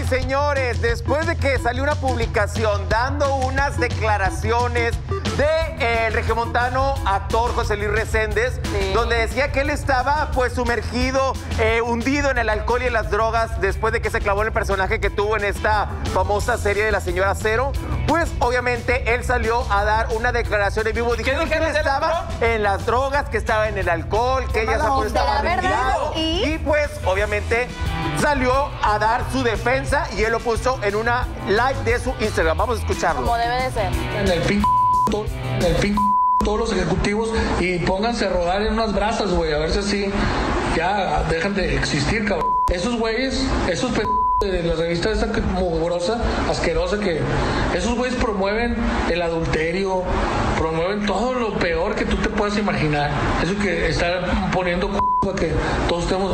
señores, después de que salió una publicación dando unas declaraciones de el regiomontano actor José Luis Reséndez, donde decía que él estaba pues sumergido, hundido en el alcohol y en las drogas después de que se clavó en el personaje que tuvo en esta famosa serie de La Señora Cero, pues obviamente él salió a dar una declaración en vivo diciendo que él estaba en las drogas, que estaba en el alcohol, que ella estaba retirado. Y pues obviamente salió a dar su defensa y él lo puso en una live de su Instagram. Vamos a escucharlo. Como debe de ser. En el todos los ejecutivos y pónganse a rodar en unas brasas, güey, a ver si así ya dejan de existir, cabrón. Esos güeyes, esos de la revista esa mugrosa, asquerosa, que esos güeyes promueven el adulterio, promueven todo lo peor que tú te puedas imaginar. Eso que están poniendo para que todos estemos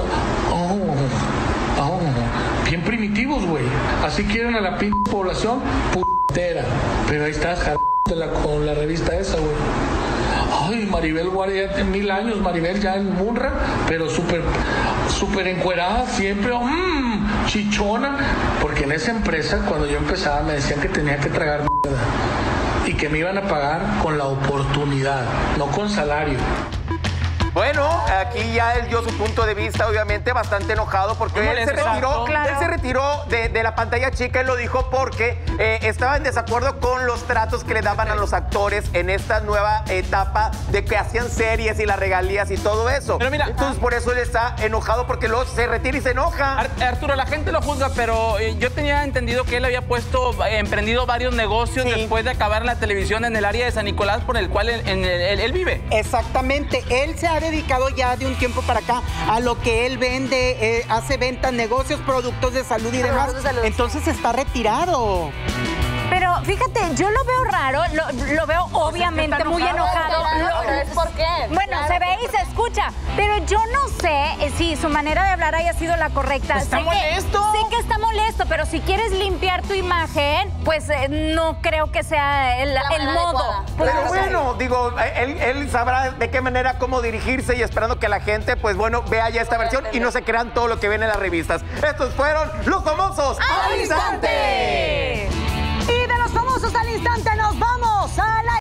bien primitivos, güey. Así quieren a la población putera. Pero ahí estás, con la revista esa, güey. Ay, Maribel Guardia, 1000 años, Maribel ya en Munra, pero súper encuerada siempre, chichona. Porque en esa empresa, cuando yo empezaba, me decían que tenía que tragar mierda y que me iban a pagar con la oportunidad, no con salario. Bueno, aquí ya él dio su punto de vista, obviamente, bastante enojado porque él se retiró de la pantalla chica. Él lo dijo porque estaba en desacuerdo con los tratos que le daban a los actores en esta nueva etapa de que hacían series y las regalías y todo eso. Pero mira, entonces por eso él está enojado porque luego se retira y se enoja. Arturo, la gente lo juzga, pero yo tenía entendido que él había emprendido varios negocios después de acabar en la televisión en el área de San Nicolás, por el cual él vive. Exactamente, él se ha dedicado ya de un tiempo para acá a lo que él vende, hace ventas, negocios, productos de salud y demás. Entonces está retirado. Pero fíjate, yo lo veo raro, lo veo obviamente muy enojado. ¿Por qué? Bueno, se ve y se escucha, pero yo no sé si su manera de hablar haya sido la correcta. Está molesto. Sé que está molesto, pero si quieres limpiar tu imagen, pues no creo que sea el modo. Pero bueno, digo, él sabrá de qué manera cómo dirigirse y esperando que la gente, pues bueno, vea ya esta versión y no se crean todo lo que ven en las revistas. Estos fueron los famosos al instante. Y de los famosos al instante